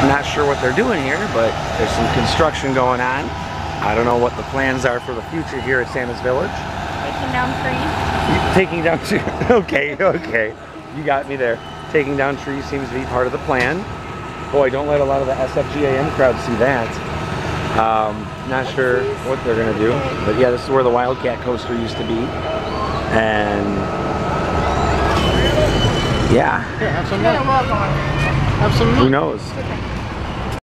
Not sure what they're doing here, but there's some construction going on. I don't know what the plans are for the future here at Santa's Village. Taking down trees. Taking down trees. Okay, okay. You got me there. Taking down trees seems to be part of the plan. Boy, don't let a lot of the SFGAM crowd see that. Not sure what they're gonna do, but yeah, this is where the Wildcat coaster used to be, and yeah. Here, have some milk. Have some milk. Who knows?